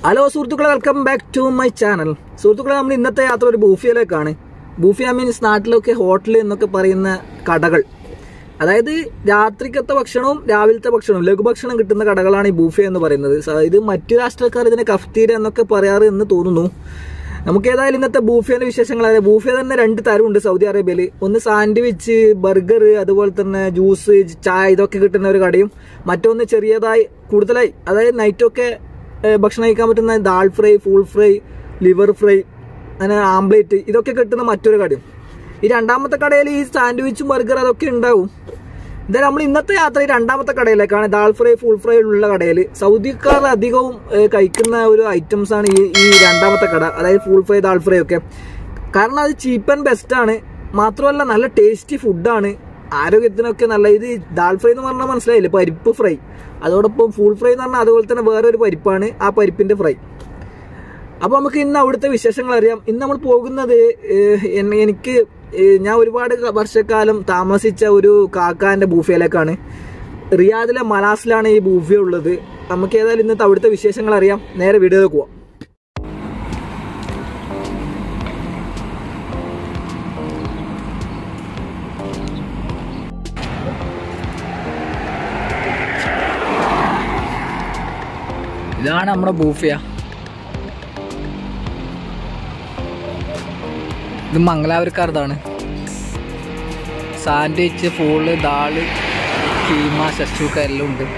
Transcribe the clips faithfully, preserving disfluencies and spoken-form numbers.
Hello സുഹൃത്തുക്കളെ, welcome back to my channel. സുഹൃത്തുക്കളെ, നമ്മൾ ഇന്നത്തെ യാത്ര ഒരു ബൂഫിയയിലേക്കാണ്. ബൂഫിയ മീൻസ് നാട്ടിലൊക്കെ ഹോട്ടൽ എന്നൊക്കെ പറയുന്ന കടകൾ, അതായത് രാത്രിക്കത്തെ ഭക്ഷണവും രാവിലത്തെ ഭക്ഷണവും ലഘുഭക്ഷണം കിട്ടുന്ന കടകളാണ് ഈ ബൂഫിയ എന്ന് പറയുന്നത്. ഇത് മറ്റു രാഷ്ട്രക്കാർ ഇതിനെ കഫ്തീര എന്നൊക്കെ പറയാറ് എന്ന് തോന്നുന്നു. നമുക്ക് ഏതായാലും ഇന്നത്തെ ബൂഫിയയുടെ വിശേഷങ്ങൾ അറിയാം. ബൂഫിയ തന്നെ രണ്ട് തരമുണ്ട് സൗദി അറേബ്യയിൽ. ഒന്ന് സാൻഡ്വിച്ച്, ബർഗർ, അതുപോലെ തന്നെ ജ്യൂസ്, ചായ ഇതൊക്കെ കിട്ടുന്ന ഒരു കടയും, മറ്റൊന്ന് ചെറിയതായി കൂടുതലായി അതായത് നൈറ്റൊക്കെ ഭക്ഷണം കഴിക്കാൻ പറ്റുന്ന dal fry, full fry, liver fry, അങ്ങനെ ആംപ്ലേറ്റ് ഇതൊക്കെ കിട്ടുന്ന മറ്റൊരു കടയും. ഈ രണ്ടാമത്തെ കടയിൽ ഈ സാൻഡ്വിച്ചും ബർഗർ അതൊക്കെ ഉണ്ടാവും. എന്തായാലും നമ്മൾ ഇന്നത്തെ യാത്ര ഈ രണ്ടാമത്തെ കടയിലേക്കാണ്. ദാൽ ഫ്രൈ, ഫുൾ ഫ്രൈ ഉള്ള കടയിൽ സൗദിക്കാർ അധികവും കഴിക്കുന്ന ഒരു ഐറ്റംസ് ആണ് ഈ ഈ രണ്ടാമത്തെ കട, അതായത് ഫുൾ ഫ്രൈ, ദാൽ ഫ്രൈ ഒക്കെ. കാരണം അത് ചീപ്പ് ആൻഡ് ബെസ്റ്റ് ആണ്, മാത്രമല്ല നല്ല ടേസ്റ്റി ഫുഡാണ്, ആരോഗ്യത്തിനൊക്കെ നല്ല. ഇത് ദാൽ ഫ്രൈ എന്ന് പറഞ്ഞാൽ മനസ്സിലായില്ലേ, പരിപ്പ് ഫ്രൈ. അതോടൊപ്പം ഫുൾ ഫ്രൈ എന്ന് പറഞ്ഞാൽ അതുപോലെ തന്നെ വേറൊരു പരിപ്പാണ്, ആ പരിപ്പിന്റെ ഫ്രൈ. അപ്പോൾ നമുക്ക് ഇന്ന് അവിടുത്തെ വിശേഷങ്ങൾ അറിയാം. ഇന്ന് നമ്മൾ പോകുന്നത് എനിക്ക് ഞാൻ ഒരുപാട് വർഷക്കാലം താമസിച്ച ഒരു കാക്കാന്റെ ബൂഫിയയിലേക്കാണ്. റിയാദിലെ മലാസിലാണ് ഈ ബൂഫിയ ഉള്ളത്. നമുക്ക് ഏതായാലും ഇന്നത്തെ അവിടുത്തെ വിശേഷങ്ങൾ അറിയാം. നേരെ വീഡിയോയിലേക്ക് പോവാം. ഇതാണ് നമ്മുടെ ബൂഫിയ. ഇത് മംഗലാപുരക്കാരതാണ്. സാൻഡ്വിച്ച്, ഫൂള്, ദാള്, കീമ, ശശുക്ക എല്ലാം ഉണ്ട്.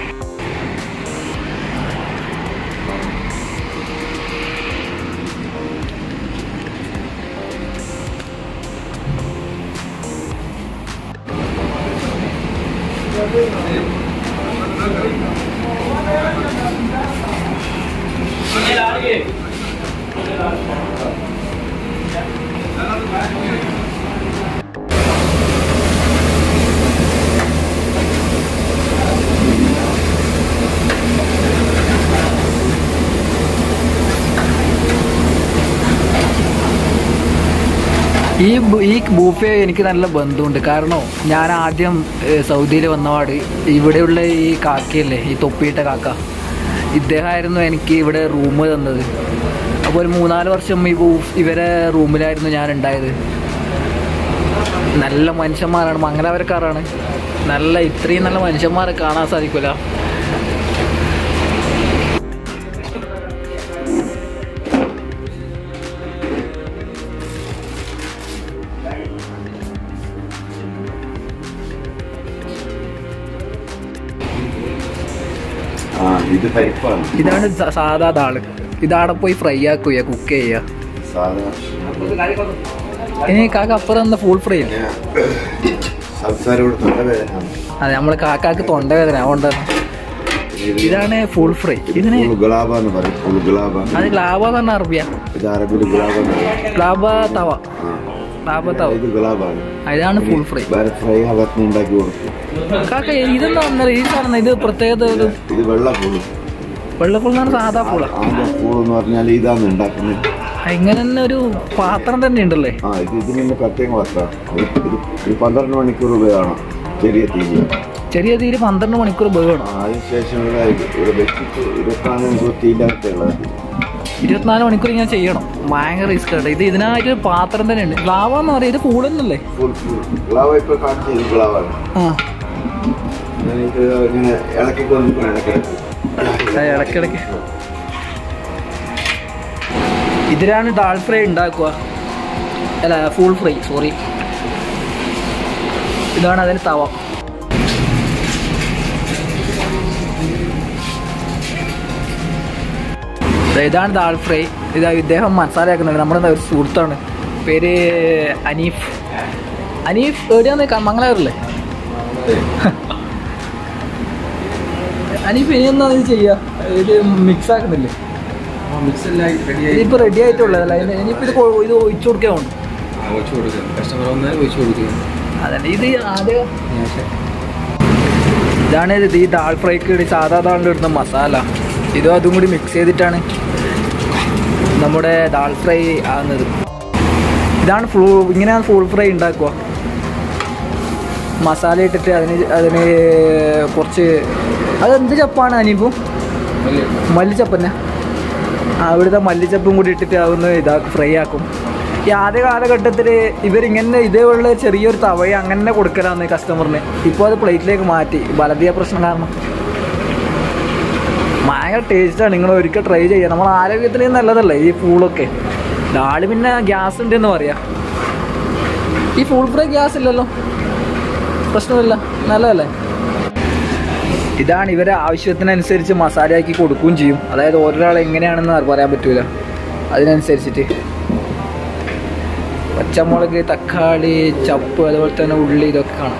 ഈ ഈ ബൂഫിയ എനിക്ക് നല്ല ബന്ധമുണ്ട്. കാരണം ഞാൻ ആദ്യം സൗദിയിൽ വന്നപാട് ഇവിടെയുള്ള ഈ കാക്കയല്ലേ, ഈ തൊപ്പിയിട്ട കാക്ക, ഇദ്ദേഹമായിരുന്നു എനിക്ക് ഇവിടെ റൂം തന്നത്. അപ്പോൾ ഒരു മൂന്നാല് വർഷം ഈ ബൂഫ് ഇവരെ റൂമിലായിരുന്നു ഞാൻ ഉണ്ടായത്. നല്ല മനുഷ്യന്മാരാണ്, മംഗലാപുരക്കാരാണ്. നല്ല ഇത്രയും നല്ല മനുഷ്യന്മാരെ കാണാൻ സാധിക്കില്ല. ഇതാണ് സാധാ ദാള്. ഇതാടെ പോയി ഫ്രൈ ആക്കുക, കുക്ക് ചെയ്യുക. ഇനി കാക്ക അപ്പുറം എന്താ ഫുൾ ഫ്രൈ? അതെ, നമ്മള് കാക്കാക്ക് തൊണ്ടവേദന അതുകൊണ്ടാണ്. ഇതാണ് ഫുൾ ഫ്രൈ. ഇതിന് അത് ഗ്ലാബ തന്നെ അറബിയ, ഗ്ലാബ തവ, ഗ്ലാബ തവ. ഇതാണ് ഫുൾ ഫ്രൈ. കാക്ക ഇതെന്താ വന്നത്? ഈ സാധനം ഇത് പ്രത്യേകത വെള്ളപ്പൂളാണ്, സാധാ പൂള. ഇങ്ങനെ തന്നെ ഒരു പാത്രം തന്നെ ഉണ്ടല്ലേ? പന്ത്രണ്ട് മണിക്കൂർ വേണം ചെറിയ തീര്. ചെറിയ തീര് പന്ത്രണ്ട് മണിക്കൂർ വേണം. അതിനുശേഷം ഇരുപത്തിനാല് മണിക്കൂർ ഇങ്ങനെ ചെയ്യണം. ഭയങ്കര റിസ്ക് ആണ് ഇത്. ഇതിനായിട്ട് പാത്രം തന്നെ ഉണ്ട്. ഗ്ലാവ എന്ന് പറയുന്നത് ഇത് പൂളന്നല്ലേ? ഇടക്കിടക്ക് ഇതിലാണ് ദാൽ ഫ്രൈ ഉണ്ടാക്കുക, അല്ല ഫുൾ ഫ്രൈ, സോറി. ഇതാണ് അതിന് തവ. ഇതാണ് ദാൽ ഫ്രൈ. ഇതാ ഇദ്ദേഹം മസാല ആക്കുന്നുണ്ട്. നമ്മുടെ ഒരു സുഹൃത്താണ്, പേര് അനീഫ്. അനീഫ് എവിടെയാന്ന്? മംഗലാപുരല്ലേ? അനീഫ് ഇനി എന്നാ ഇത് ചെയ്യുക? ഇത് മിക്സ് ആക്കുന്നില്ലേ? ഇതിപ്പോ റെഡി ആയിട്ടുള്ളതല്ല. ഇനിയിപ്പോ ഇത് ഇത് ഒഴിച്ചു കൊടുക്കാൻ അതന്നെ. ഇത് ആദ്യം ഇതാണ് ഇത് ഈ ദാൽ ഫ്രൈക്ക് സാധാ ദാളിൽ ഇടുന്ന മസാല. ഇതും അതും കൂടി മിക്സ് ചെയ്തിട്ടാണ് നമ്മുടെ ദാൽ ഫ്രൈ ആകുന്നത്. ഇതാണ് ഫുൾ ഇങ്ങനെയാണ് ഫുൾ ഫ്രൈ ഉണ്ടാക്കുക. മസാല ഇട്ടിട്ട് അതിന് അതിന് കുറച്ച് അതെന്ത് ചപ്പാണ് അനിപ്പോ? മല്ലി ചപ്പന്നെ. അവിടുത്തെ മല്ലിച്ചപ്പും കൂടി ഇട്ടിട്ട് അതൊന്ന് ഇതാക്കും, ഫ്രൈ ആക്കും. ഈ ആദ്യ കാലഘട്ടത്തിൽ ഇവരിങ്ങനെ ഇതേപോലുള്ള ചെറിയൊരു തവയ അങ്ങനെ കൊടുക്കലാന്ന് കസ്റ്റമറിന്. ഇപ്പോൾ അത് പ്ലേറ്റിലേക്ക് മാറ്റി, ബലതീയ പ്രശ്നം കാരണം. ഭയങ്കര ടേസ്റ്റാണ്, നിങ്ങൾ ഒരിക്കൽ ട്രൈ ചെയ്യുക. നമ്മൾ ആരോഗ്യത്തിന് നല്ലതല്ലേ ഈ ഫൂളൊക്കെ. ഡാള് പിന്നെ ഗ്യാസ് ഉണ്ടെന്ന് പറയാം. ഈ ഫുൾ ഫ്രൈ ഗ്യാസ് ഇല്ലല്ലോ, പ്രശ്നമില്ല, നല്ലതല്ലേ. ഇതാണ് ഇവരെ ആവശ്യത്തിനനുസരിച്ച് മസാലയാക്കി കൊടുക്കുകയും ചെയ്യും. അതായത് ഒരാൾ എങ്ങനെയാണെന്ന് പറയാൻ പറ്റൂല, അതിനനുസരിച്ചിട്ട്. പച്ചമുളക്, തക്കാളി, ചപ്പ്, അതുപോലെ തന്നെ ഉള്ളി, ഇതൊക്കെ കാണാം.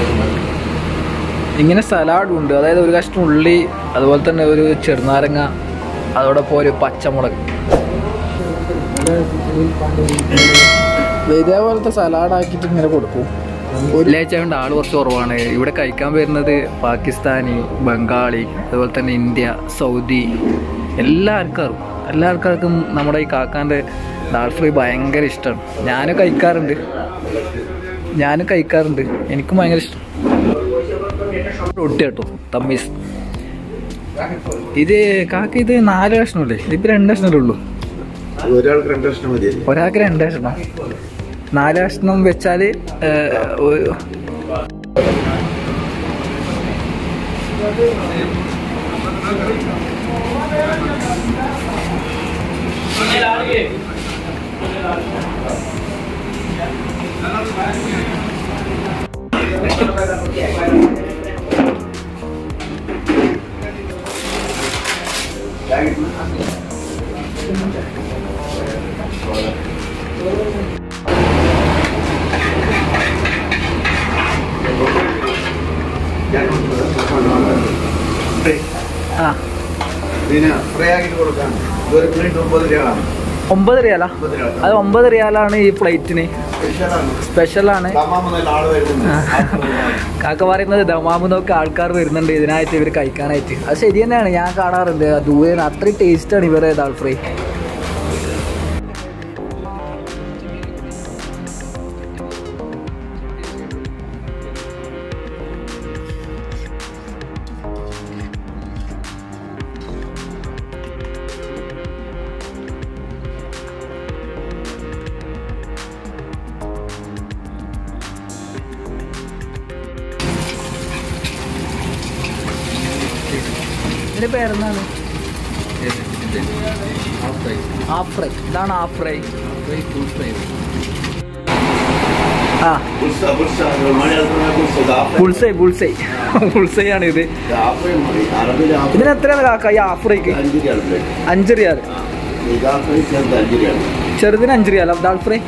ഇങ്ങനെ സലാഡും ഉണ്ട്, അതായത് ഒരു കഷ്ണം ഉള്ളി, അതുപോലെ തന്നെ ഒരു ചെറുനാരങ്ങ, അതോടൊപ്പം ഒരു പച്ചമുളക്. ഇതേപോലത്തെ സലാഡാക്കിയിട്ട് ഇങ്ങനെ കൊടുക്കും. വെള്ളിയാഴ്ച ആൾ കുറച്ച് കുറവാണ്. ഇവിടെ കഴിക്കാൻ വരുന്നത് പാകിസ്ഥാനി, ബംഗാളി, അതുപോലെ തന്നെ ഇന്ത്യ, സൗദി, എല്ലാ ആൾക്കാരും എല്ലാ ആൾക്കാർക്കും നമ്മുടെ ഈ കാക്കാൻ്റെ ദാൽ ഫ്രൈ ഭയങ്കര ഇഷ്ടമാണ്. ഞാനും കഴിക്കാറുണ്ട് ഞാനും കഴിക്കാറുണ്ട് എനിക്കും ഭയങ്കര ഇഷ്ടം. റൊട്ടി കേട്ടോ, തമ്മീസ്. ഇത് കാക്ക ഇത് നാല് കഷ്ണമല്ലേ? ഇതിപ്പോൾ രണ്ട് കഷ്ണമല്ലേ ഉള്ളൂ? ഒരാൾക്ക് രണ്ട് കഷ്ണം മതി. ഒരാൾക്ക് രണ്ട് കഷ്ണം. നാല് കഷ്ണം വെച്ചാൽ ആ ഒമ്പത് റിയാലാ? അത് ഒമ്പത് റിയാലാണ് ഈ പ്ലേറ്റിന്. സ്പെഷ്യലാണ്. കാക്ക പറയുന്നത് ദമാമുന്നൊക്കെ ആൾക്കാർ വരുന്നുണ്ട് ഇതിനായിട്ട്, ഇവർ കഴിക്കാനായിട്ട്. അത് ശരി തന്നെയാണ്, ഞാൻ കാണാറുണ്ട് ദൂരെ. അത്രയും ടേസ്റ്റാണ് ഇവരെ ദാൽ ഫ്രൈ. ഇതിന്റെ പേരെന്താണ്? Half fry. ഇതാണ് ഹാഫ് ഫ്രൈ. ആ ബുൾസൈ ബുൾസൈ ബുൾസൈ ആണ് ഇത്. ഇതിന് എത്രയാണ് കാക്ക ഈ ഹാഫ് ഫ്രൈക്ക്? അഞ്ച് റിയാൽ. ചെറുതിന് അഞ്ച് റിയാൽ. ദാൽ ഫ്രൈ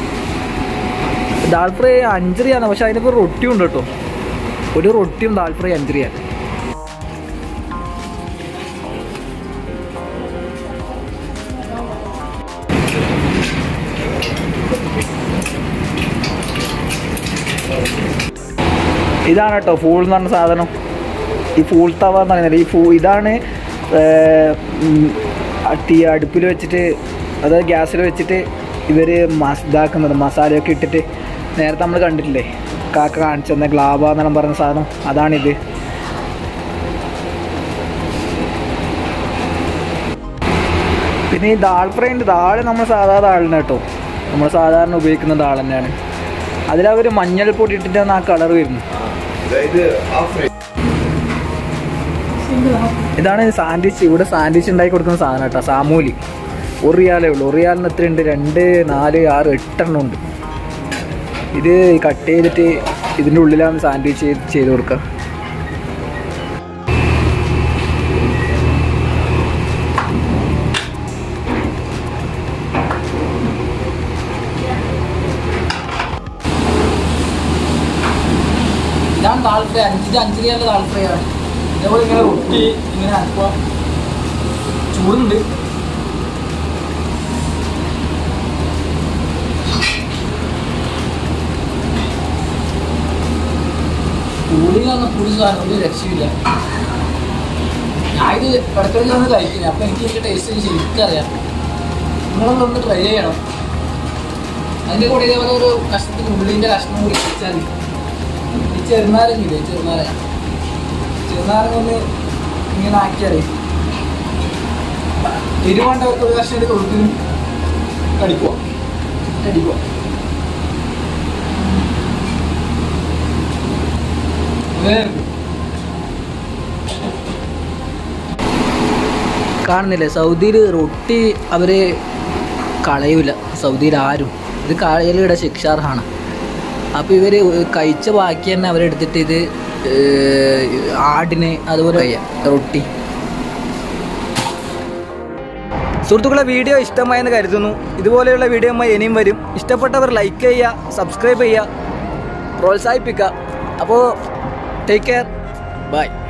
ദാൽ ഫ്രൈ അഞ്ച് റിയാലാണ്. പക്ഷെ അതിനിപ്പോൾ റൊട്ടിയും ഉണ്ട് കേട്ടോ. ഒരു റൊട്ടിയും ദാൽ ഫ്രൈ അഞ്ച് റിയാൽ. ഇതാണ് കേട്ടോ ഫൂൾ എന്ന് പറഞ്ഞ സാധനം. ഈ ഫൂൾ തവ എന്ന് പറയുന്നത് ഈ ഫൂ ഇതാണ് തീ അടുപ്പിൽ വെച്ചിട്ട്, അതായത് ഗ്യാസിൽ വെച്ചിട്ട് ഇവർ മസ് ഇതാക്കുന്നത്, മസാലയൊക്കെ ഇട്ടിട്ട്. നേരത്തെ നമ്മൾ കണ്ടിട്ടില്ലേ കാക്ക കാണിച്ചു തന്ന ഗ്ലാബ എന്നെല്ലാം പറഞ്ഞ സാധനം, അതാണിത്. പിന്നെ ഈ ദാൽ ഫ്രൈ ഉണ്ട്. ദാൾ നമ്മൾ സാധാ ദാളിന് കേട്ടോ, നമ്മൾ സാധാരണ ഉപയോഗിക്കുന്ന ദാൾ തന്നെയാണ്. അതിലവർ മഞ്ഞൾപ്പൊടി ഇട്ടിട്ടാണ് ആ കളർ വരുന്നത്. ഇതാണ് സാൻഡ്വിച്ച്. ഇവിടെ സാൻഡ്വിച്ച് ഉണ്ടാക്കി കൊടുക്കുന്ന സാധനം കേട്ടോ, സാമൂലി. ഒരു റിയാലേ ഉള്ളൂ. ഒരു റിയാലിന് എത്രയുണ്ട്? രണ്ട്, നാല്, ആറ്, എട്ടെണ്ണം ഉണ്ട്. ഇത് കട്ട് ചെയ്തിട്ട് ഇതിൻ്റെ ഉള്ളിലാണ് സാൻഡ്വിച്ച് ചെയ്ത് ചെയ്ത് കൊടുക്കുക. ഇതാണ് ദാൽ ഫ്രൈ. അഞ്ച് അഞ്ച് റിയാലിൻ്റെ ദാൽ ഫ്രൈ ആണ്. ഇതേപോലെ ഇങ്ങനെ റൊട്ടി ഇങ്ങനെ ആക്കുക. ചൂടുണ്ട്. പുളിയിലാണ് പുളി സാധനം, ഒരു രക്ഷയില്ല. ഞാൻ ഇത് ഇടയ്ക്കിടയ്ക്കാണ് കഴിക്കുന്നത്. അപ്പം എനിക്ക് ഇതിൻ്റെ ടേസ്റ്റ് ശരിക്കും അറിയാം. നിങ്ങളൊന്ന് ട്രൈ ചെയ്യണം. അതിൻ്റെ കൂടെ ഇതേപോലെ ഒരു കഷ്ണത്തിന് ഉള്ളിൻ്റെ കഷ്ണം കൂടി വെച്ചാൽ ഈ ചെറുനാരങ്ങില്ലേ, ചെറുനാരങ്ങ ചെറുനാരങ്ങ ഒന്ന് ഇങ്ങനെ ആക്കിയാൽ എരിവാണ്ടവർക്ക് ഒരു കഷ്ണം തൊഴുത്തിനും കടിക്കുക കടിക്കുക കാണുന്നില്ലേ സൗദിയിൽ റൊട്ടി അവര് കളയൂല സൗദിയിൽ ആരും ഇത് കളയലിയുടെ ശിക്ഷാർഹാണ്. അപ്പോൾ ഇവർ കഴിച്ച ബാക്കി തന്നെ അവരെടുത്തിട്ട് ഇത് ആടിന് അതുപോലെ റൊട്ടി. സുഹൃത്തുക്കളെ വീഡിയോ ഇഷ്ടമായെന്ന് കരുതുന്നു. ഇതുപോലെയുള്ള വീഡിയോ ഇനിയും വരും. ഇഷ്ടപ്പെട്ടവർ ലൈക്ക് ചെയ്യുക, സബ്സ്ക്രൈബ് ചെയ്യുക, പ്രോത്സാഹിപ്പിക്കുക. അപ്പോൾ ടേക്ക് കെയർ, ബൈ.